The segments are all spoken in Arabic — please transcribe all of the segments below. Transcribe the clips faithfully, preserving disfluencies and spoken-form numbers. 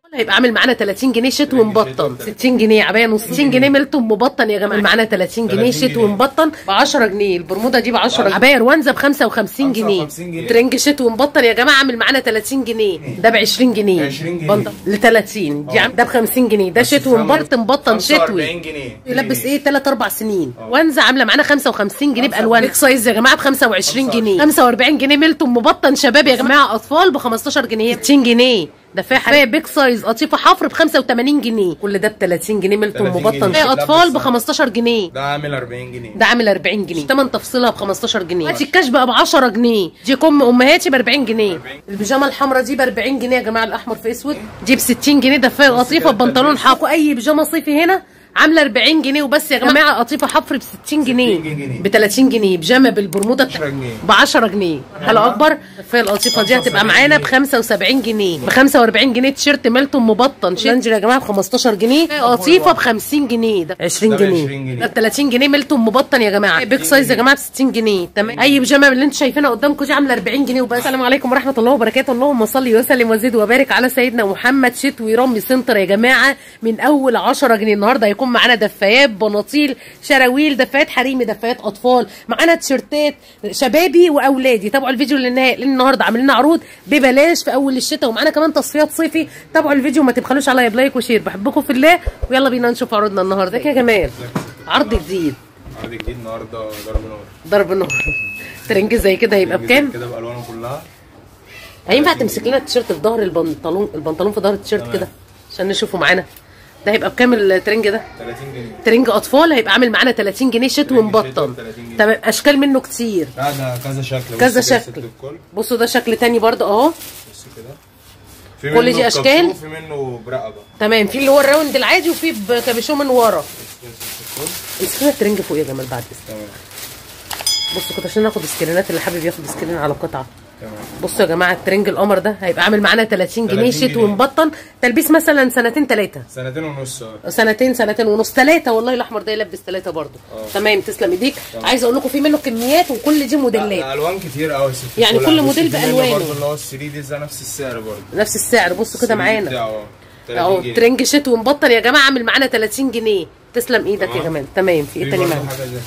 هيبقى عامل معانا تلاتين جنيه شتوي مبطن، ستين جنيه عبايه نص، ستين جنيه ميلتون مبطن يا جماعه معانا تلاتين جنيه شتوي مبطن ب عشرة جنيه، البرموده دي ب عشرة، عبايه روانزا ب خمسة وخمسين جنيه، ترنج شتوي مبطن يا جماعه عامل معانا تلاتين جنيه، ده ب عشرين جنيه بندل ل تلاتين، دي ده ب خمسين جنيه، ده شتوي مبطن مبطن شتوي يلبس ايه تلات اربع سنين، وانزا عامله معانا خمسة وخمسين جنيه بالوان بيك سايز يا جماعه ب خمسة وعشرين جنيه، خمسة واربعين جنيه ميلتون مبطن شباب يا جماعه اطفال ب خمستاشر جنيه، ستين جنيه ده فيها حبايه بيك سايز قطيفه حفر ب خمسة وتمانين جنيه، كل ده ب تلاتين جنيه ميلتون مبطن، فيها اطفال ب خمستاشر جنيه، ده عامل اربعين جنيه، ده عامل اربعين جنيه، تمن تفصيلها ب خمستاشر جنيه، دلوقتي الكاش بقى ب عشرة جنيه، دي كم امهاتي ب اربعين جنيه، البيجامه الحمراء دي ب اربعين جنيه يا جماعه، الاحمر في اسود دي ب ستين جنيه، ده فيها قطيفه ببنطلون حافظ، اي بيجامه صيفي هنا عامله اربعين جنيه وبس يا جماعه، قطيفه حفر ب ستين جنيه ب تلاتين جنيه، بيجامه بالبرموده ب عشرة جنيه، حلقه اكبر في القطيفه دي هتبقى معانا ب خمسة وسبعين جنيه، ب خمسة واربعين جنيه تيشيرت ميلتون مبطن شنجر يا جماعه ب خمستاشر جنيه، قطيفه ب خمسين جنيه، ده عشرين جنيه، ده ب تلاتين جنيه ميلتون مبطن يا جماعه، بيك سايز يا جماعه ب ستين جنيه، تمام، اي بيجامه اللي انتم شايفينها قدامكم دي عامله اربعين جنيه وبس. السلام عليكم ورحمه الله وبركاته، اللهم صل وسلم وزد وبارك على سيدنا محمد. شتوي رمي سنتر يا جماعه من اول عشرة جنيه، النهارده هيكون معانا دفايات بناطيل شراويل، دفايات حريمي، دفايات اطفال، معانا تيشيرتات شبابي واولادي. تابعوا الفيديو للنهايه لان النهارده عاملين لنا عروض ببلاش في اول الشتاء، ومعانا كمان تصفيات صيفي. تابعوا الفيديو وما تبخلوش عليا بلايك وشير، بحبكم في الله، ويلا بينا نشوف عروضنا النهارده. يا جمال عرض جديد، عرض جديد النهارده ضرب نار، ضرب نار. ترنج زي كده هيبقى بكام؟ كده بالوانه كلها. هينفع تمسك لنا التيشيرت في ظهر البنطلون، البنطلون في ظهر التيشيرت كده عشان نشوفه معانا؟ ده هيبقى بكام الترنج ده؟ تلاتين جنيه، ترنج اطفال هيبقى عامل معانا تلاتين جنيه شتوي مبطن، تمام، اشكال منه كتير، لا ده كذا شكل، كذا شكل، بصوا ده شكل تاني برضه اهو، بصوا كده في كل دي اشكال، وفي منه برقبه، تمام، في اللي هو الراوند العادي وفي بكابيشون من ورا. امسكنا الترنج فوق يا جمال بعد اذنك، تمام، بصوا كده عشان ناخد سكرينات، اللي حابب ياخد سكرين على قطعه. تمام، بصوا يا جماعه الترنج القمر ده هيبقى عامل معانا تلاتين جنيه شتوي مبطن، تلبيس مثلا سنتين ثلاثه، سنتين ونص، سنتين سنتين ونص ثلاثه، والله الاحمر ده يلبس ثلاثه برده. تمام، تسلم ايديك. عايزه اقول لكم في منه كميات وكل دي موديلات، الوان كتير قوي، يعني كل موديل بالوانه برضه، اللي هو الثري دي ده نفس السعر برضه، نفس السعر. بصوا كده معانا اهو ترنج شتوي مبطن يا جماعه عامل معانا تلاتين جنيه، تسلم ايدك يا جمال. تمام، في ايه تاني معانا؟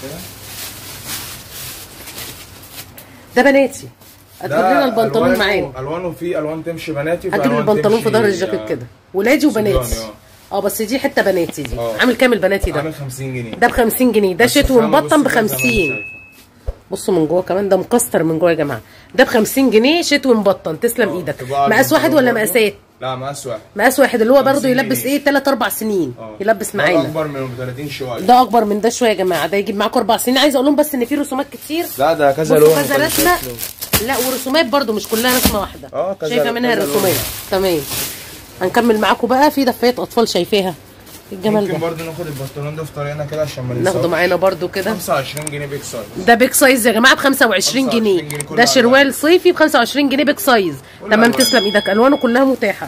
ده بناتي، هتجيب لنا البنطلون معانا، الوانه في الوان تمشي بناتي، هتجيب لي البنطلون في ظهر الجاكيت كده، ولادي وبناتي. اه بس دي حته بناتي دي. أوه. عامل كام البناتي ده؟ عامل خمسين جنيه، ده ب خمسين جنيه، ده شتوي مبطن ب خمسين. بصوا من جوه كمان ده مكسر من جوه يا جماعه، ده ب خمسين جنيه شتوي مبطن، تسلم أوه. ايدك. مقاس واحد ولا مقاسات؟ لا مقاس واحد، مقاس واحد اللي هو برضه يلبس ايه ثلاث اربع سنين. أوه. يلبس معانا، ده اكبر من تلاتين شويه، ده اكبر من ده شويه يا جماعه، ده يجيب معاكم اربع سنين. عايزه اقول لهم بس ان في رسومات كتير، لا ده كذا لون، كذا رسمه، لا ورسومات برضو مش كلها رسمه واحده. اه شايفه منها الرسومات. تمام، هنكمل معاكم بقى في دفايات اطفال شايفاها الجمال ده. ممكن برضو ناخد البنطلون ده في طريقنا كده عشان ما ناخده معانا برضو كده، خمسة وعشرين جنيه بيك سايز، ده بيك سايز يا جماعه ب خمسة وعشرين جنيه، ده شروال صيفي ب خمسة وعشرين جنيه بيك سايز. تمام، تسلم ايدك، الوانه كلها متاحه.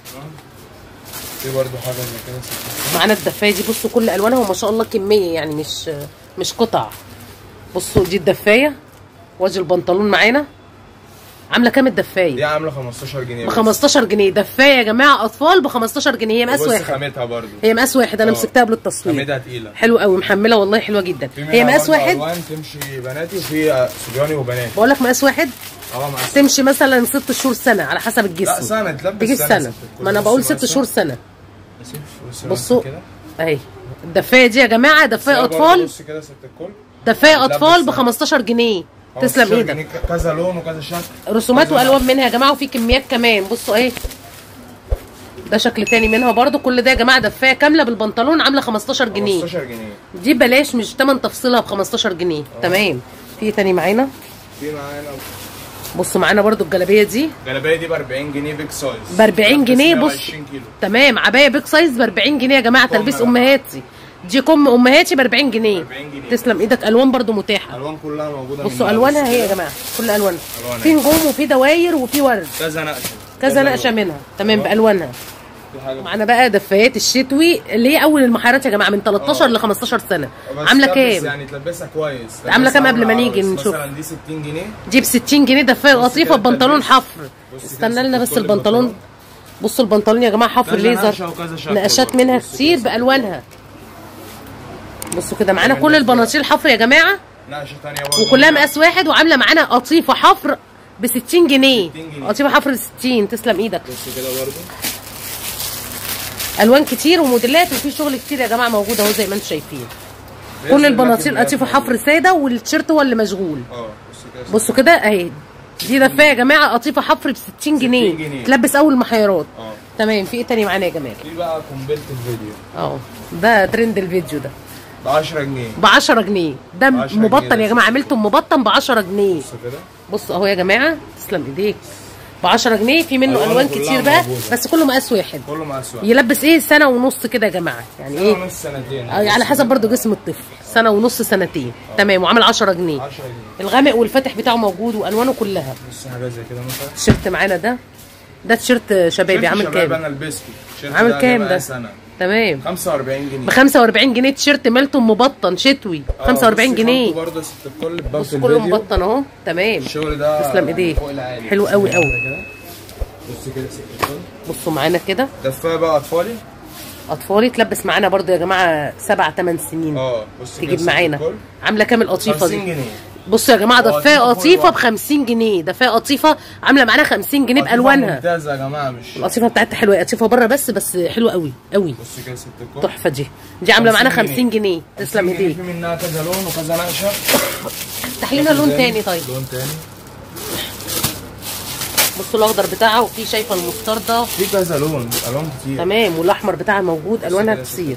في برضو حاجه زي كده معانا الدفايه دي، بصوا كل الوانها وما شاء الله كميه، يعني مش مش قطع. بصوا دي الدفايه، وادي البنطلون معانا. عامله كام الدفايه؟ دي عامله خمستاشر جنيه، ب خمستاشر جنيه دفايه يا جماعه اطفال ب خمستاشر جنيه. هي مقاس واحد، بص خامتها برضو، هي مقاس واحد، انا مسكتها قبل التصوير، خامتها تقيله حلوه قوي، محمله والله حلوه جدا. هي مقاس واحد، الوان تمشي بناتي وفي صبياني وبنات. بقول لك مقاس واحد، اه مقاس تمشي مثلا ست شهور سنه على حسب الجسم. لا سنه تلبس تجيب سنه, سنة. ما انا بقول ست شهور سنه. بصوا اهي الدفايه دي يا جماعه، دفايه اطفال، بص كده ست الكل، دفايه اطفال ب خمستاشر جنيه، تسلم ايدك. كذا لون وكذا شكل، رسومات والوان منها يا جماعه، وفي كميات كمان. بصوا اهي ده شكل تاني منها برضو. كل ده يا جماعه دفايه كامله بالبنطلون عامله خمستاشر جنيه، خمستاشر جنيه دي بلاش، مش تمن تفصيلها ب خمستاشر جنيه. أوه. تمام، في تاني معانا، في معانا بصوا معانا برضو الجلابيه دي، الجلابيه دي ب اربعين جنيه بيك سايز، ب اربعين جنيه. بص تمام، عبايه بيك سايز ب اربعين جنيه يا جماعه، تلبيس امهاتي، دي كم امهاتي ب اربعين جنيه. تسلم ايدك، الوان برضو متاحه، الوان كلها موجوده. بصوا الوانها هي يا جماعه، كل الوانها، في نجوم وفي دواير وفي ورد، كذا نقشه، كذا نقشه منها. تمام، بالوانها. معانا بقى دفايات الشتوي اللي هي اول المحيرات يا جماعه، من تلتاشر ل خمستاشر سنه. عامله كام؟ يعني تلبسها كويس، عامله كام قبل ما نيجي نشوف؟ مثلا دي ستين جنيه، دي ب ستين جنيه دفايه قطيفه ببنطلون حفر. استنى لنا بس البنطلون، بصوا البنطلون يا جماعه حفر ليزر، نقشات منها كتير بالوانها. بصوا كده معانا كل البناطيل حفر يا جماعه، نقشه ثانيه برضه وكلها مقاس واحد، وعامله معانا قطيفه حفر ب ستين جنيه. قطيفه حفر ب ستين. تسلم ايدك. بص كده برضه الوان كتير وموديلات وفي شغل كتير يا جماعه موجود اهو زي ما انتم شايفين. كل البناطيل قطيفه حفر ساده، والتيشيرت هو اللي مشغول. اه بصوا كده اهي، دي دفايه يا جماعه قطيفه حفر ب ستين جنيه، تلبس اول محيرات. اه تمام. في ايه تاني معانا يا جمال؟ في بقى قنبله الفيديو. اه ده ترند الفيديو ده ب عشرة جنيه. ب عشرة جنيه. ده مبطن يا جماعه، عملته مبطن ب عشرة جنيه. بصوا كده، بصوا اهو يا جماعه. تسلم ايديك. ب عشرة جنيه. في منه الوان كتير بقى موجودة. بس كله مقاس واحد. كله مقاس واحد. يلبس ايه سنه ونص كده يا جماعه، يعني سنة ايه؟ ونص سنتين. اه على حسب برضو جسم الطفل. سنه ونص سنتين. أوه. تمام. وعامل عشرة جنيه. عشرة جنيه. الغامق والفاتح بتاعه موجود والوانه كلها. بص حاجه زي كده مثلا. التيشيرت معانا ده ده تيشيرت شبابي. عامل كام؟ انا لبسته. عامل كام ده؟ سنة. تمام. خمسة وأربعين جنيه. ب خمسة وأربعين جنيه تيشيرت ميلتون مبطن شتوي. خمسة وأربعين جنيه. برضه ست الكل بص كله مبطن اهو. تمام. الشغل ده تسلم ايديك. حلو قوي قوي. بص كده ست الكل. بصوا معانا كده دفايه بقى اطفالي. اطفالي تلبس معانا برضو يا جماعه سبع ثمان سنين. اه بص تجيب معانا. عامله كام القطيفه دي؟ خمسين جنيه. بصوا يا جماعه دفايه قطيفه ب خمسين جنيه. دفايه قطيفه عامله معانا خمسين جنيه بالوانها. ممتازه يا جماعه. مش القطيفه بتاعتها حلوه، قطيفه بره بس بس حلوه قوي قوي. بص كده ست الكل. تحفه دي. دي عامله معانا خمسين جنيه. تسلم ايديك. في منها كذا لون وكذا نقشه. افتح لنا لون تاني. طيب لون تاني. بصوا الاخضر بتاعها، وفي شايفه المستردة. في كذا لون، الوان كتير. تمام. والاحمر بتاعها موجود، الوانها كتير.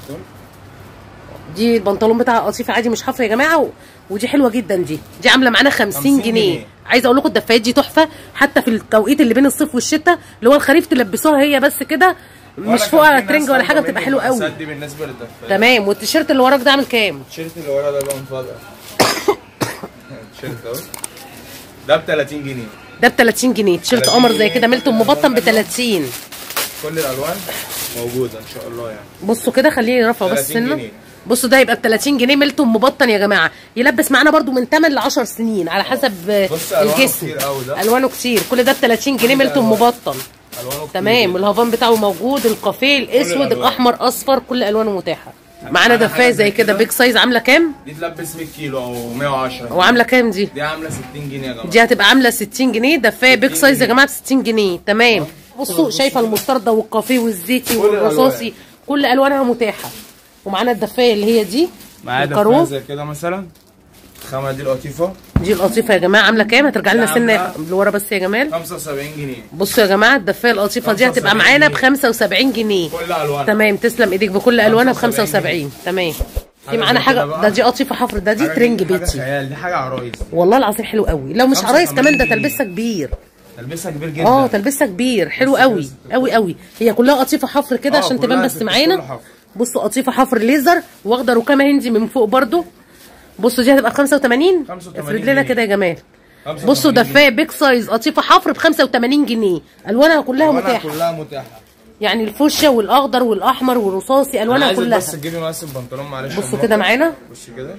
دي البنطلون بتاعها قطيفه عادي مش حفر يا جماعه، و... ودي حلوه جدا. دي دي عامله معانا خمسين جنيه. عايزه اقول لكم الدفايات دي تحفه، حتى في التوقيت اللي بين الصيف والشتاء اللي هو الخريف تلبسوها هي بس كده، مش فوق على ترنج ولا حاجه، بتبقى حلوه قوي. دي بالنسبه للدفايات. تمام. والتيشيرت اللي وراك ده عامل كام؟ التيشيرت اللي ورا ده لون فضه. التيشيرت اهو ده ب تلاتين جنيه. ده ب تلاتين جنيه. تيشيرت قمر زي كده ميلتون مبطن ب تلاتين. كل الالوان موجوده ان شاء الله يعني. بصوا كده خليني رافعه بس سنه. بصوا ده يبقى ب تلاتين جنيه ميلتون مبطن يا جماعه، يلبس معانا برده من تمن ل عشر سنين على حسب الجسم. الوانه كتير. كل ده ب تلاتين جنيه ميلتون مبطن. تمام. الهافان بتاعه موجود، القافيه الاسود الاحمر اصفر، كل الوانه متاحه. معانا دفايه زي كده بيج سايز. عامله كام؟ دي تلبس مية كيلو او مية وعشرة. وعامله كام دي؟ دي عامله ستين جنيه يا جماعه. دي هتبقى عامله ستين جنيه. دفايه بيج سايز يا جماعه ب ستين جنيه. تمام. بصوا شايفه المستردة والقافيه والزيتي والرصاصي، كل الوانها متاحه. ومعانا الدفايه اللي هي دي معانا دفايه زي كده مثلا. الخامه دي القطيفه. دي القطيفه يا جماعه عامله كام؟ هترجع لنا سنه لورا بس يا جمال. خمسة وسبعين جنيه. بصوا يا جماعه الدفايه القطيفه دي هتبقى معانا ب خمسة وسبعين جنيه. كل الوانها. تمام. تسلم ايديك. بكل الوانها ب خمسة وسبعين. تمام. في معانا حاجه ده دي قطيفه حفر. ده دي ترنج بيتي. حاجه دي حاجه عرايس والله العظيم حلو قوي. لو مش عرايس كمان ده تلبسها كبير. تلبسها كبير جدا. اه تلبسها كبير. حلو قوي قوي قوي. هي كلها قطيفه حفر كده عشان تبان بس معانا. بصوا قطيفه حفر ليزر واخده ركامه هندي من فوق برده. بصوا دي هتبقى ب خمسة وتمانين. افرد لنا كده يا جمال. بصوا دفايه بيج سايز قطيفه حفر ب خمسة وتمانين جنيه. الوانها كلها متاحه. كلها متاحه. يعني الفوشيا والاخضر والاحمر والرصاصي الوانها كلها. بس تجيبي مقاس البنطلون معلش. بصوا كده معانا. بصي كده.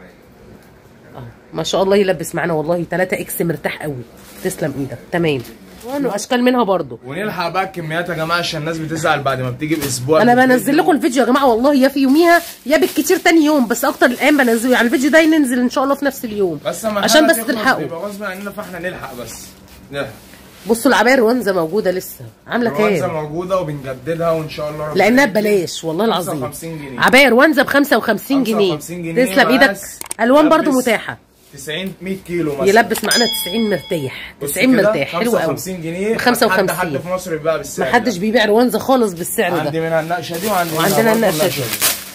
اه ما شاء الله يلبس معانا والله تلاتة اكس مرتاح قوي. تسلم ايدك. تمام. واشكال منها برضو. ونلحق بقى الكميات يا جماعه عشان الناس بتزعل بعد ما بتيجي باسبوع. انا بنزل لكم الفيديو يا جماعه والله يا في يوميها يا بالكتير تاني يوم، بس اكتر الايام بنزله. يعني الفيديو ده ينزل ان شاء الله في نفس اليوم بس عشان بس تلحقوا. يبقى غصب عننا فاحنا نلحق بس نلحق. بصوا العبايه الروانزه موجوده لسه. عامله كام؟ الروانزه موجوده وبنجددها وان شاء الله لانها ببلاش والله العظيم. عبايه روانزه ب خمسة وخمسين جنيه. تسلم ايدك. الوان برضو متاحه. تسعين مية كيلو مثلا. يلبس معانا تسعين مرتاح. تسعين مرتاح. حلو قوي. خمسة وخمسين جنيه. خمسة وخمسين. حد في مصر بيبيع بالسعر. ما حدش بيبيع روانزه خالص بالسعر ده. عندي منها النقشه دي وعندي وعندنا النقشه دي.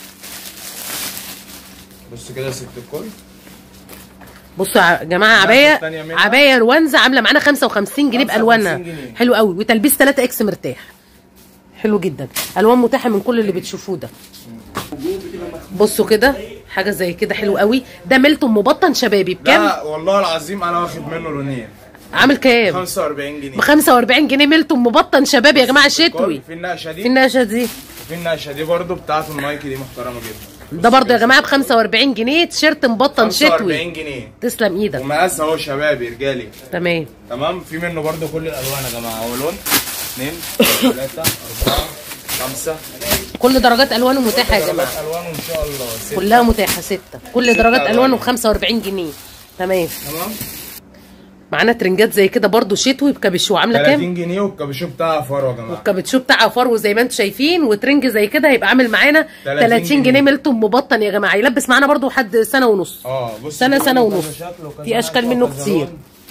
بص كده يا ست الكل. بصوا يا جماعه عبايه عبايه روانزه عامله معانا خمسة وخمسين جنيه بالوانها. حلو قوي. وتلبيس تلاتة اكس مرتاح. حلو جدا. الوان متاحه من كل اللي بتشوفوه ده. بصوا كده حاجه زي كده حلو قوي. ده ميلتون مبطن شبابي بكام؟ لا والله العظيم انا واخد منه لونين. عامل كام؟ خمسة وأربعين جنيه. ب خمسة وأربعين جنيه ميلتون مبطن شبابي يا جماعه شتوي. في النقشه دي. في النقشه دي. في النقشه دي برده بتاعت النايكي دي محترمه جدا. ده برده يا جماعه ب خمسة وأربعين جنيه تيشيرت مبطن شتوي. خمسة وأربعين جنيه. تسلم ايدك. ومقاس اهو شبابي رجالي. تمام. تمام. في منه برده كل الالوان يا جماعه. اهو لون اثنين ثلاثة أربعة خمسة. كل درجات الوانه متاحه يا جماعه. درجات الوانه ان شاء الله ستة. كلها متاحه ستة. كل درجات الوانه ب خمسة وأربعين جنيه. تمام. تمام. معانا ترنجات زي كده برده شتوي بكابيشو عامله كام؟ ثلاثين جنيه والكابيشو بتاعها فرو يا جماعه. والكابيشو بتاعها فرو زي ما انتم شايفين، وترنج زي كده هيبقى عامل معانا ثلاثين جنيه ميلتون مبطن يا جماعه، يلبس معانا برده لحد سنه ونص. اه بص سنه سنه ونص. في اشكال منه كتير.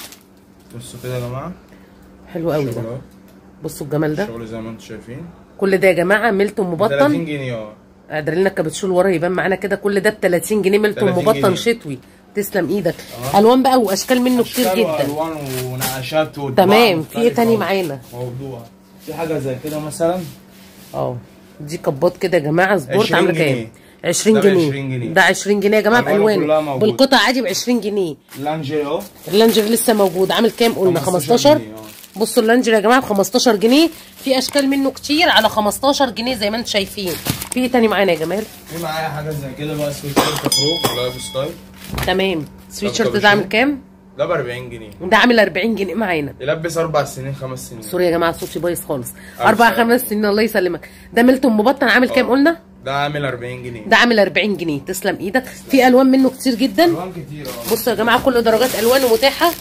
بصوا كده يا جماعه. حلو قوي ده. بصوا الجمال ده. الشغل زي ما انتم شايفين. كل ده يا جماعه ميلتون مبطن ثلاثين جنيه. اه قادر لنا الكابتشو اللي ورا يبان معانا كده. كل ده ب ثلاثين جنيه ميلتون مبطن شتوي. تسلم ايدك. آه. الوان بقى واشكال منه كتير جدا. الوان ونقشات. تمام. في ايه تاني معانا؟ موضوع في حاجه زي كده مثلا. اه دي كبات كده يا جماعه سبورت عامله كام؟ عشرين جنيه. ده عشرين جنيه يا جماعه بالوانه بالقطع عادي ب عشرين جنيه. اللانجر اهو. اللانجر لسه موجود. عامل كام قلنا؟ خمستاشر. بصوا اللانجر يا جماعه ب خمستاشر جنيه. في اشكال منه كتير على خمستاشر جنيه زي ما انتم شايفين. في ايه تاني معانا يا جمال؟ في معايا حاجه زي كده بقى سويت شيرت فرو لايف ستايل. تمام. سويت شيرت ده عامل كام؟ ده ب أربعين جنيه. ده عامل أربعين جنيه معانا. يلبس اربع سنين خمس سنين. سوري يا جماعه صوتي بايظ خالص. اربع خمس سنين الله يسلمك. ده ميلتون مبطن عامل كام قلنا؟ ده عامل أربعين جنيه. ده عامل أربعين جنيه. تسلم ايدك. في الوان منه كتير جدا. الوان كتير اه. بصوا يا جماعه كل درجات الوانه متاحه.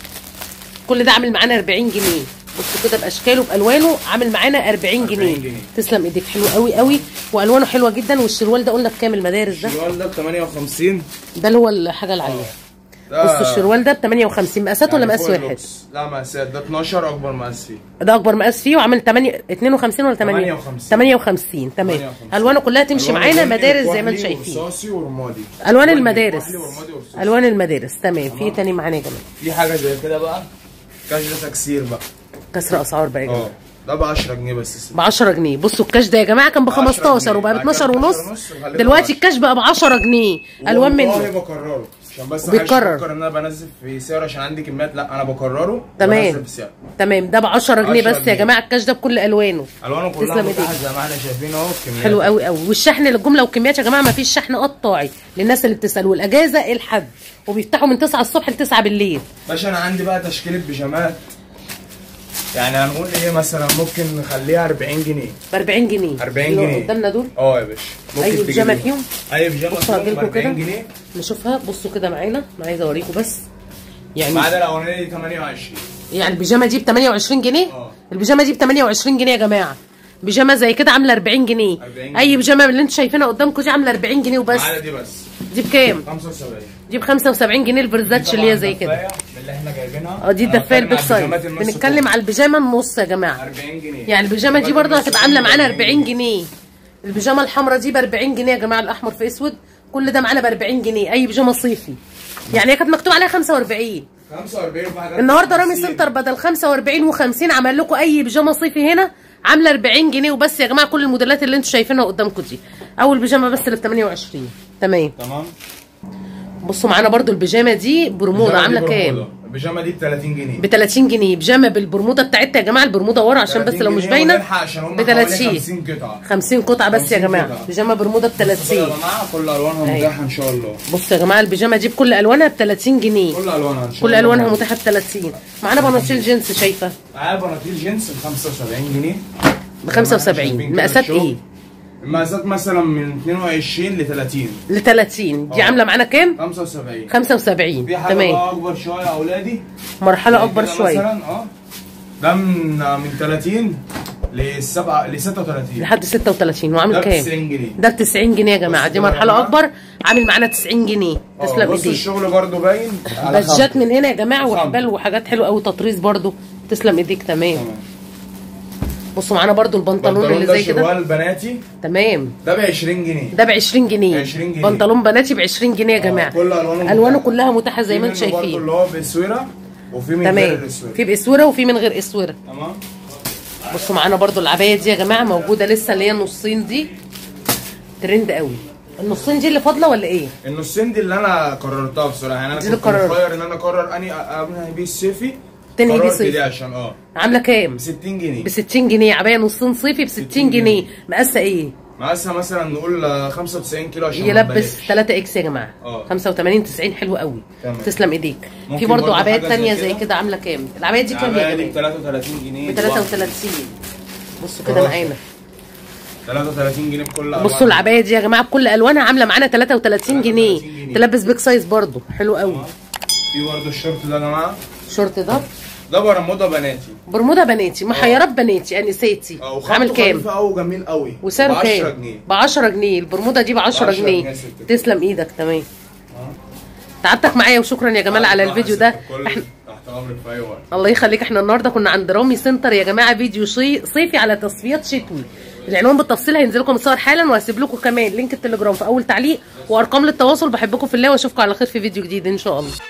كل ده عامل معانا أربعين جنيه. بصوا كده باشكاله بالوانه عامل معانا أربعين جنيه. تسلم ايديك. حلو قوي قوي والوانه حلوه جدا. والشروال ده قلنا بكام المدارس ده؟ الشروال ده ب ثمانية وخمسين. ده اللي هو الحاجه العاليه. بصوا الشروال ده ب ثمانية وخمسين. مقاسات ولا مقاس واحد؟ لا مقاسات. ده اتناشر اكبر مقاس فيه. ده اكبر مقاس فيه وعامل ثمانية اتنين وخمسين ولا ثمانية؟ ثمانية وخمسين. تمام. الوانه كلها تمشي معانا مدارس زي ما انتم شايفين. ورصاصي ورمادي. الوان المدارس. الوان المدارس. تمام. في تاني معانا يا جماعه؟ في حاجه زي كده بقى كاش ده تكسير بقى. كسر اسعار بقى يا جماعه. اه ده ب عشرة جنيه بس. ب عشرة جنيه. بصوا الكاش ده يا جماعه كان ب خمستاشر وبقى ب اتناشر ونص. دلوقتي الكاش بقى ب عشرة جنيه. الوان منه. والله بكرره عشان بس بيكرر. بفكر ان انا بنزل في سعر عشان عندي كميات. لا انا بكرره. تمام. تمام. ده ب عشرة جنيه بس يا جماعه. الكاش ده بكل الوانه. الوانه كلها متاحه زي ما احنا شايفين اهو. كميات حلو قوي قوي. والشحن للجمله والكميات يا جماعه ما فيش شحن قطاعي للناس اللي بتسال. والاجازه الحد وبيفتحوا من تسعة الصبح ل تسعة بالليل. باشا انا عندي بقى تشكيله بيجامات. يعني هنقول ايه مثلا ممكن نخليها أربعين جنيه. ب أربعين جنيه. أربعين جنيه قدامنا دول. اه يا باشا. اي بيجامه فيهم. اي بيجامه فيهم ب أربعين جنيه. نشوفها. بصوا كده معانا. انا عايزه اوريكم بس يعني. ما عدا الاولانيه دي ثمانية وعشرين. يعني البيجامه دي ب ثمانية وعشرين جنيه. اه البيجامه دي ب ثمانية وعشرين جنيه يا جماعه. بيجامه زي كده عامله أربعين جنيه. اي بيجامه اللي انتوا شايفينها قدامكم دي عامله أربعين جنيه وبس. ما دي بس. دي بكام؟ خمسة وسبعين. دي ب خمسة وسبعين جنيه الفرزاتش اللي هي زي كده. اللي احنا جايبينها. اه دي الدفايه البيج سايز. بنتكلم على البيجامه النص يا جماعه. أربعين جنيه. يعني البيجامه دي برضه هتبقى عامله معانا أربعين جنيه. البيجامه الحمراء دي ب أربعين جنيه يا جماعه. الاحمر في اسود. كل ده معانا ب أربعين جنيه. اي بيجامه صيفي. يعني هي كانت مكتوب عليها خمسة وأربعين. خمسة وأربعين وحاجات. النهارده رامي سنتر بدل خمسة وأربعين وخمسين عمل لكم اي بيجامه صيفي هنا عامله أربعين جنيه وبس يا جماعه. كل الموديلات اللي انتوا شايفينها قدامكم دي. اول بيجامه بس اللي ب ثمانية وعشرين. تمام. تمام. بصوا معانا برضو البيجامه دي برمودا عامله كام؟ البيجامه دي ب ثلاثين جنيه. ب ثلاثين جنيه. بيجامه بالبرمودا بتاعتها يا جماعه. البرمودا ورا عشان بس لو مش باينه. ب ثلاثين. خمسين قطعه. خمسين قطعه بس يا جماعه. بيجامه برمودا ب ثلاثين. يا جماعه كل الوانها متاحه ان شاء الله. بصوا يا جماعه البيجامه دي بكل الوانها ب ثلاثين جنيه. كل الوانها ان شاء الله. كل الوانها متاحه ب ثلاثين. معانا بناطيل جينز شايفه. معايا بناطيل جينز ب خمسة وسبعين جنيه. ب خمسة وسبعين. مقاسات ايه؟ المقاسات مثلا من اتنين وعشرين ل ثلاثين. ل ثلاثين. دي عامله معانا كام؟ خمسة وسبعين. خمسة وسبعين. في حاجه بقى اكبر شويه يا اولادي. مرحله اكبر شويه. مثلا اه ده من من ثلاثين ل سبعة ل ستة وثلاثين. لحد ستة وثلاثين. وعامل كام؟ ده ب تسعين جنيه. ده ب تسعين جنيه يا جماعه. دي مرحله اكبر عامل معانا تسعين جنيه. تسلم ايديك. بص الشغل برده باين. بادجات من هنا يا جماعه وحبال وحاجات حلوه قوي. تطريز برده. تسلم ايديك. تمام. تمام. بصوا معانا برضو البنطلون اللي زي كده. شروال بناتي. تمام. ده ب عشرين جنيه. ده ب عشرين جنيه. عشرين جنيه. بنطلون بناتي ب عشرين جنيه يا جماعه. كل الوانه الوانه كلها متاحه زي ما انتم شايفين. اللي هو باسوره وفي من غير الاسوره. في باسوره وفي من غير اسوره. تمام. بصوا معانا برضو العبايه دي يا جماعه موجوده لسه اللي هي النصين دي. ترند قوي. النصين دي اللي فاضله ولا ايه؟ النصين دي اللي انا قررتها بصراحه. يعني انا كنت مخير ان انا اقرر اني ابني بيه الصيفي. تاني بيه صيفي. عشان اه عامله كام؟ ب ستين جنيه. ب ستين جنيه. عبايه نصين صيفي ب ستين جنيه. مقاسها ايه؟ مقاسها مثلا نقول خمسة وتسعين كيلو عشان يلبس ثلاثة اكس يا جماعه. اه خمسة وثمانين تسعين. حلو قوي. تمام. تسلم ايديك. في برضه عبايات ثانيه زي كده عامله كام؟ العبايه دي كام يا جماعه؟ ب ثلاثة وثلاثين جنيه. ب ثلاثة وثلاثين. بصوا كده معانا تلاتة وتلاتين جنيه بكل الوان. بصوا العبايه دي يا جماعه بكل الوانها عامله معانا تلاتة وتلاتين جنيه، تلبس بيك سايز برضو حلو قوي. في برضو الشورت ده يا جماعه، الشورت ده ده برمودا بناتي، برمودا بناتي محيرات بناتي انساتي. عامل كام؟ قوي جميل قوي وسعره كام؟ ب عشرة جنيه. البرمودا دي ب عشرة جنيه. تسلم ايدك. تمام تعبتك معايا وشكرا يا جمال على الفيديو ده. احنا تحت امرك في اي وقت. الله يخليك. احنا النهارده كنا عند رامي سنتر يا جماعه، فيديو صيفي على تصفيات شتوي. العنوان بالتفصيل هينزل لكم الصور حالا، وهسيب لكم كمان لينك التليجرام في اول تعليق وارقام للتواصل. بحبكم في الله واشوفكم على خير في فيديو جديد ان شاء الله.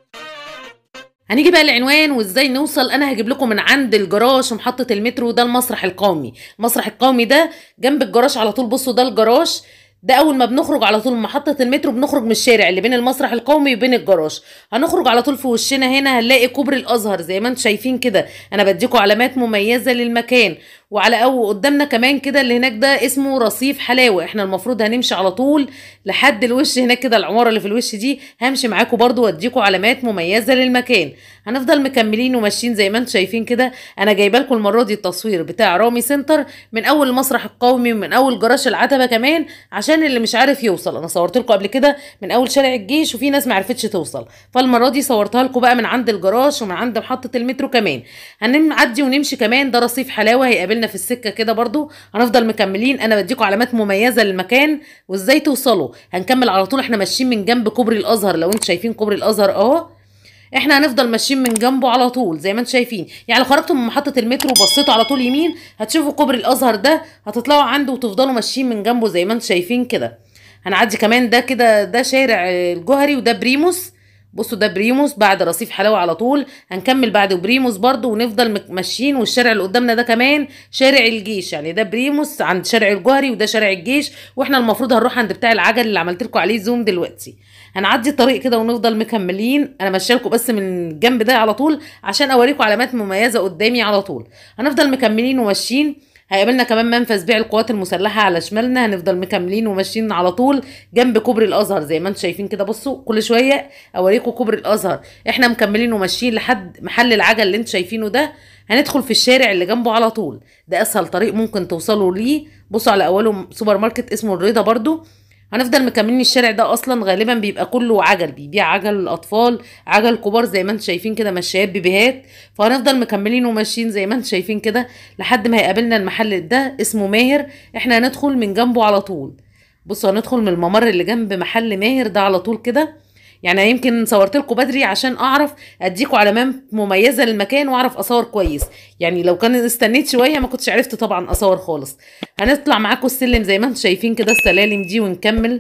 هنيجي بقى العنوان وازاي نوصل. انا هجيب لكم من عند الجراج محطه المترو، ده المسرح القومي. المسرح القومي ده جنب الجراج على طول. بصوا ده الجراج، ده اول ما بنخرج على طول من محطه المترو بنخرج من الشارع اللي بين المسرح القومي وبين الجراج. هنخرج على طول في وشنا هنا هنلاقي كوبري الازهر زي ما انتم شايفين كده. انا بديكم علامات مميزه للمكان. وعلى او قدامنا كمان كده اللي هناك ده اسمه رصيف حلاوه. احنا المفروض هنمشي على طول لحد الوش هناك كده، العماره اللي في الوش دي همشي معاكم برضو واديكم علامات مميزه للمكان. هنفضل مكملين وماشيين زي ما انتم شايفين كده. انا جايبه لكم المره دي التصوير بتاع رامي سنتر من اول المسرح القومي ومن اول جراج العتبه كمان، عشان اللي مش عارف يوصل. انا صورت لكم قبل كده من اول شارع الجيش وفي ناس ما عرفتش توصل، فالمره دي صورتها لكم بقى من عند الجراج ومن عند محطه المترو كمان. هنعدي ونمشي كمان، ده رصيف حلاوه هيقابلنا في السكه كده برضو. هنفضل مكملين، انا بديكم علامات مميزه للمكان وازاي توصلوا. هنكمل على طول، احنا ماشيين من جنب كوبري الازهر. لو انتم شايفين كوبري الازهر اهو، احنا هنفضل ماشيين من جنبه على طول زي ما انتم شايفين. يعني لو خرجتوا من محطه المترو وبصيتوا على طول يمين هتشوفوا كوبري الازهر ده، هتطلعوا عنده وتفضلوا ماشيين من جنبه زي ما انتم شايفين كده. هنعدي كمان ده كده، ده شارع الجوهري وده بريموس. بصوا ده بريموس بعد رصيف حلاوه على طول. هنكمل بعد بريموس برضو ونفضل ماشيين. والشارع اللي قدامنا ده كمان شارع الجيش، يعني ده بريموس عند شارع الجوهري وده شارع الجيش. واحنا المفروض هنروح عند بتاع العجل اللي عملت لكم عليه زوم دلوقتي. هنعدي الطريق كده ونفضل مكملين. انا ماشيه لكم بس من الجنب ده على طول عشان اوريكم علامات مميزه قدامي على طول. هنفضل مكملين وماشيين. هيقابلنا كمان منفذ بيع القوات المسلحه على شمالنا. هنفضل مكملين وماشيين على طول جنب كوبري الازهر زي ما انتم شايفين كده. بصوا كل شويه اوريكم كوبري الازهر. احنا مكملين وماشيين لحد محل العجل اللي انتم شايفينه ده. هندخل في الشارع اللي جنبه على طول، ده اسهل طريق ممكن توصلوا ليه. بصوا على اوله سوبر ماركت اسمه الرضا برضو. هنفضل مكملين. الشارع ده اصلا غالبا بيبقى كله عجل، بيبيع عجل الاطفال عجل كبار زي ما انتم شايفين كده، مشايات بيبيهات. فهنفضل مكملين وماشيين زي ما انتم شايفين كده لحد ما هيقابلنا المحل ده اسمه ماهر. احنا هندخل من جنبه على طول. بصوا هندخل من الممر اللي جنب محل ماهر ده على طول كده. يعني يمكن صورت لكم بدري عشان اعرف اديكم علامات مميزه للمكان واعرف اصور كويس. يعني لو كان استنيت شويه ما كنتش عرفت طبعا اصور خالص. هنطلع معاكم السلم زي ما انتم شايفين كده، السلالم دي، ونكمل.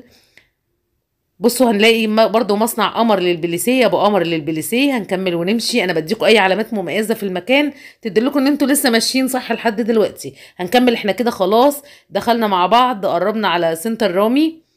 بصوا هنلاقي برضو مصنع قمر للبليسيه، ابو قمر للبليسيه. هنكمل ونمشي. انا بديكم اي علامات مميزه في المكان تدلكم ان انتوا لسه ماشيين صح لحد دلوقتي. هنكمل احنا كده خلاص دخلنا مع بعض، قربنا على سنتر رامي.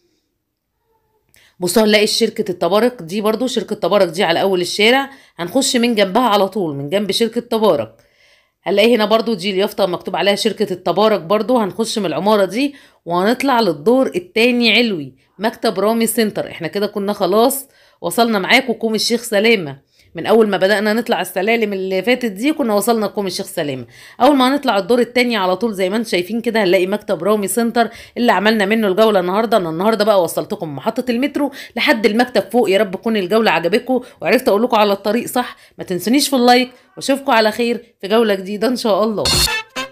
بصوا هنلاقي شركة التبارك دي برضو، شركة تبارك دي على أول الشارع. هنخش من جنبها على طول من جنب شركة تبارك. هنلاقي هنا برضو دي اليافطة مكتوب عليها شركة التبارك برضو. هنخش من العمارة دي وهنطلع للدور التاني علوي مكتب رامي سنتر. احنا كده كنا خلاص وصلنا معاكم كوم الشيخ سلامة. من اول ما بدأنا نطلع السلالم اللي فاتت دي كنا وصلنا كوم الشيخ سلامة. اول ما هنطلع الدور التاني على طول زي ما انتم شايفين كده هنلاقي مكتب رامي سنتر اللي عملنا منه الجولة النهاردة. انا النهاردة بقى وصلتكم محطة المترو لحد المكتب فوق. يا رب تكون الجولة عجبتكم وعرفت اقول لكم على الطريق صح. ما تنسونيش في اللايك واشوفكم على خير في جولة جديدة ان شاء الله.